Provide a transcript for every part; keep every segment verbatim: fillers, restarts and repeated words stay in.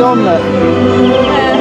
on there.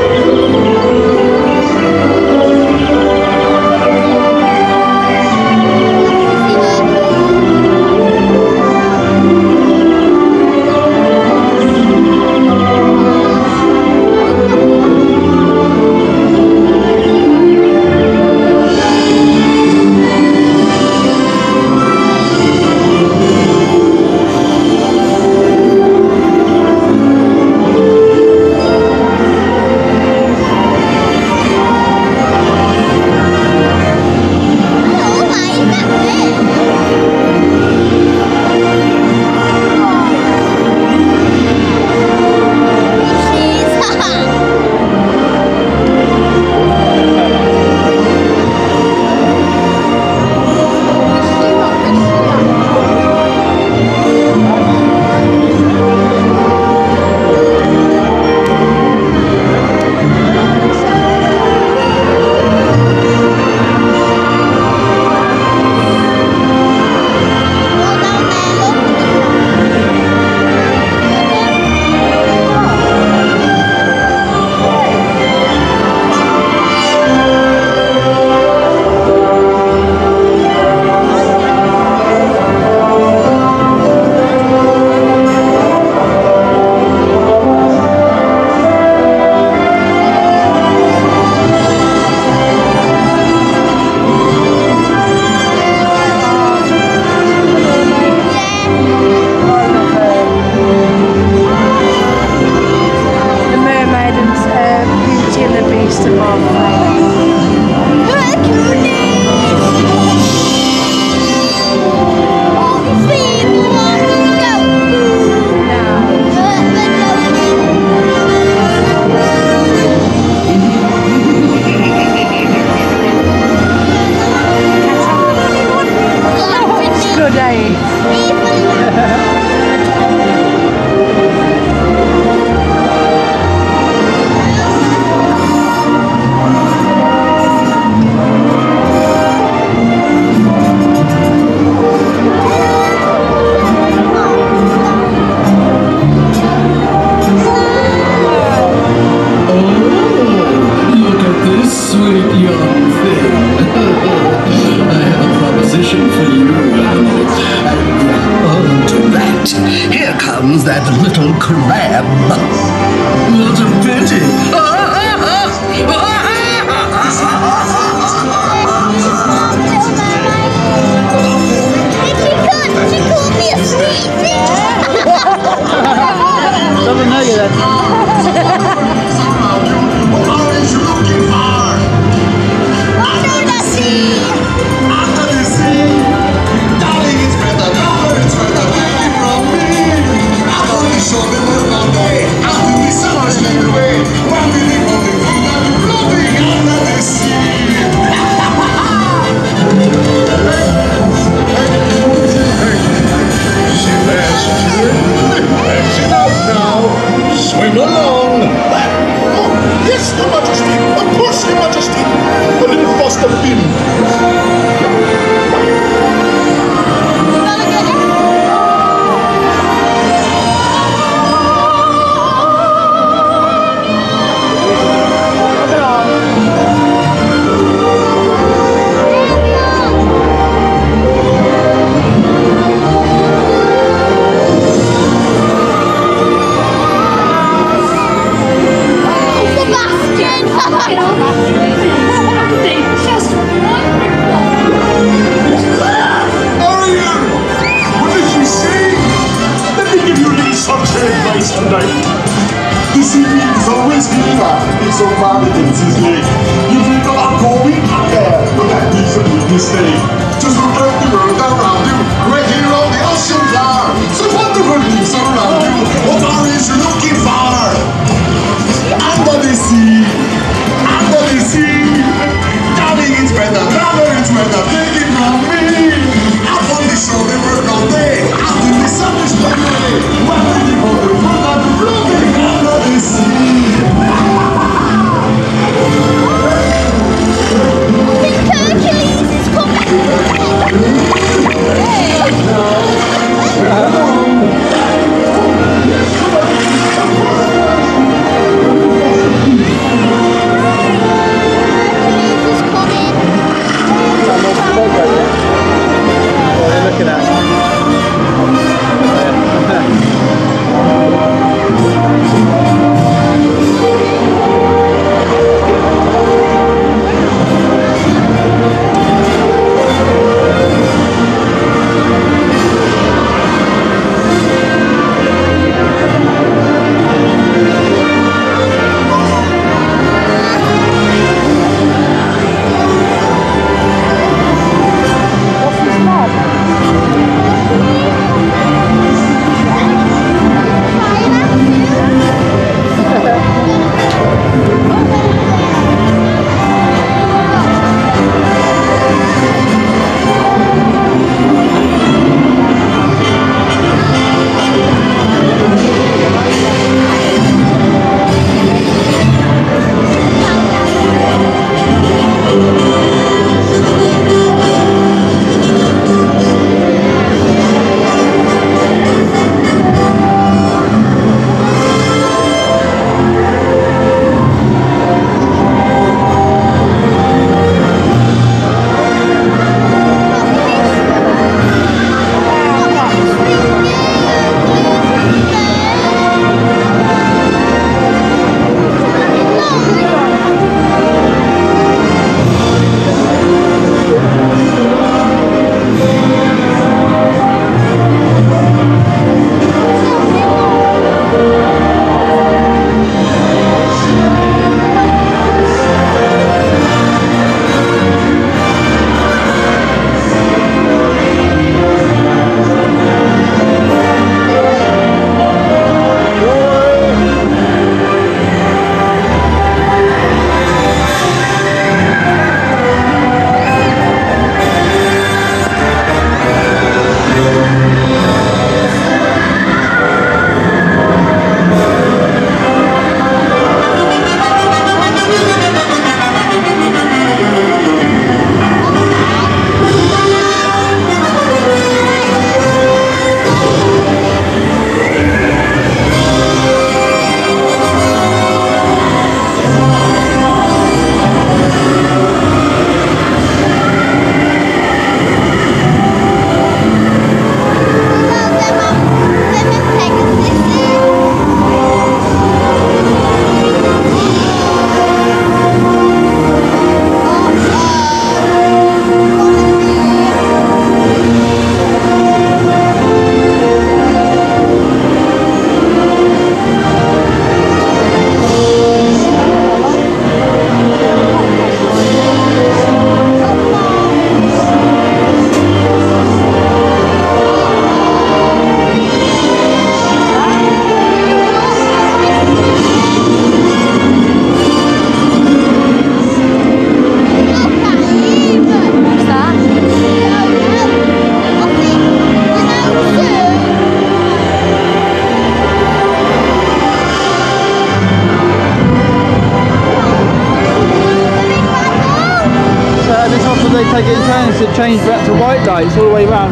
That little crab. What a pity. She called me a sweet thing. Doesn't know you then. What is you looking for? Under the sea. Under the sea. Darling, it's better now. It's better taken from me. I'm on the shoulder work all day. Out in the summer slip away. One minute on the food and floating under the sea. She lets you and she knows now. Swim along. Oh, yes, Your Majesty. Of course, Your Majesty. A little must have been. This evening is always cleaner. It's so far that it's his leg. You think about going up there, but that is a big mistake. Just look at the world around you. Right here on the ocean floor. So wonderful things around you. What are you looking for? Under the sea. Under the sea. Darling, it's better. Darling, it's better. Take it from me. Out on the shore, they work all day. Out in the sun, it's my way. Well, they go to work on the floating under the sea. Hercules is coming. Hey. changed back to white lights all the way round.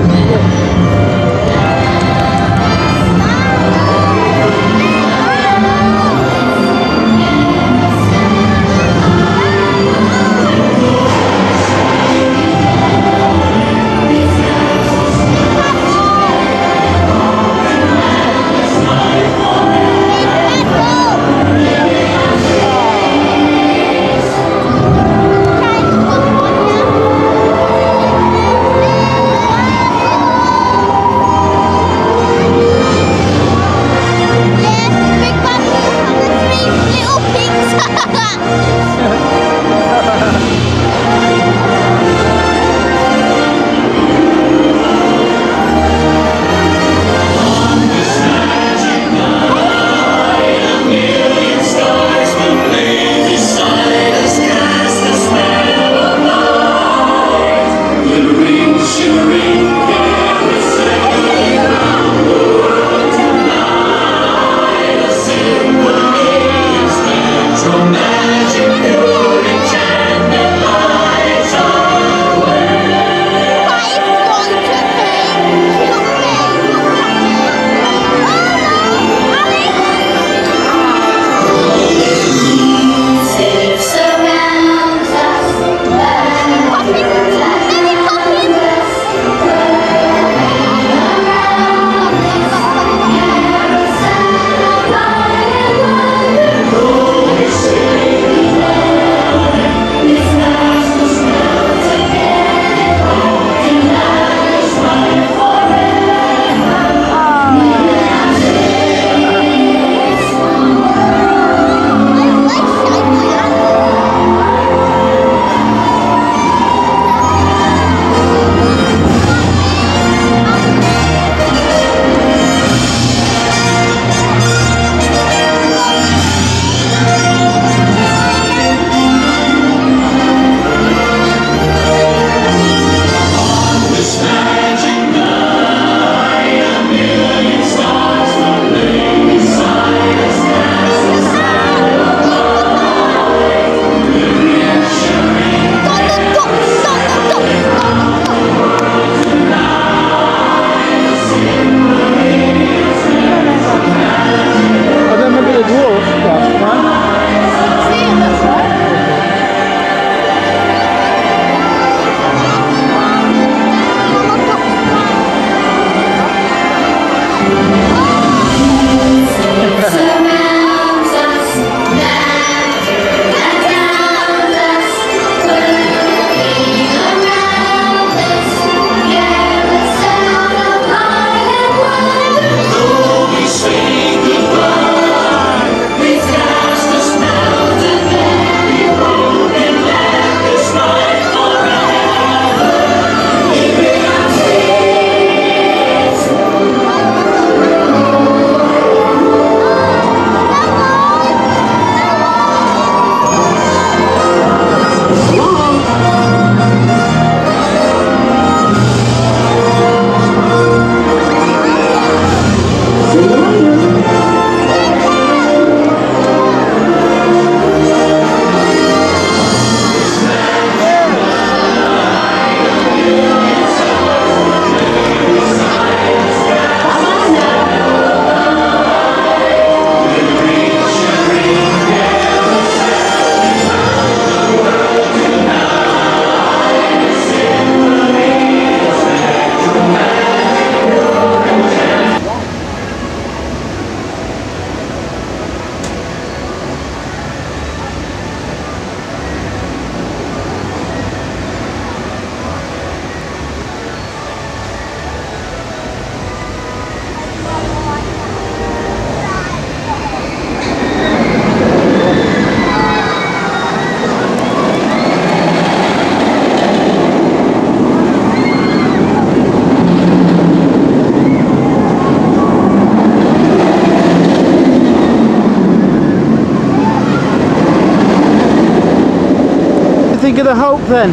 Think of the Hulk then.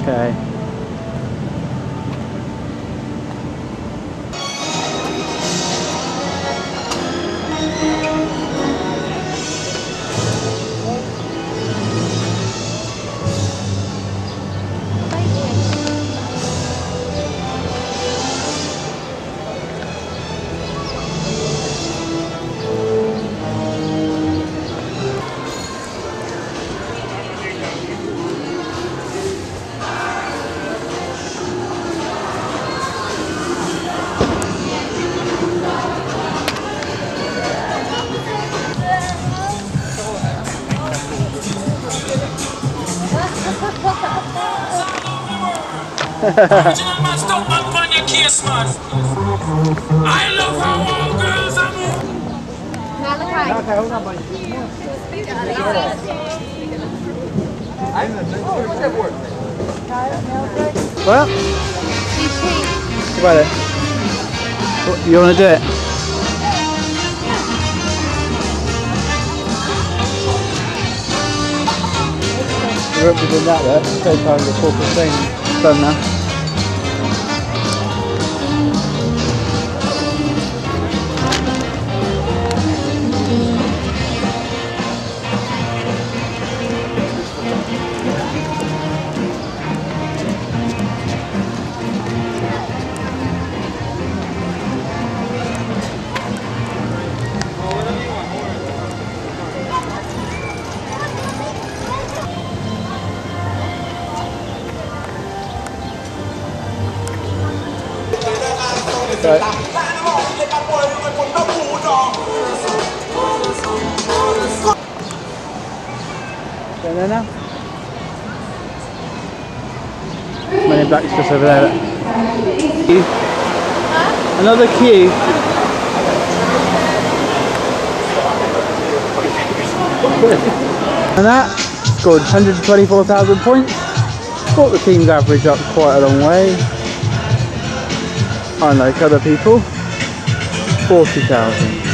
Okay. Original man, stop man on your case, man. I love how all girls are moving. Well, what about it? What, you want to do it? You're up to do that there. So time the corporate thing done now. Right. Going there now? Many blacks just over there. Another queue. And that scored one hundred twenty-four thousand points. Brought the team's average up quite a long way. Unlike other people, forty thousand.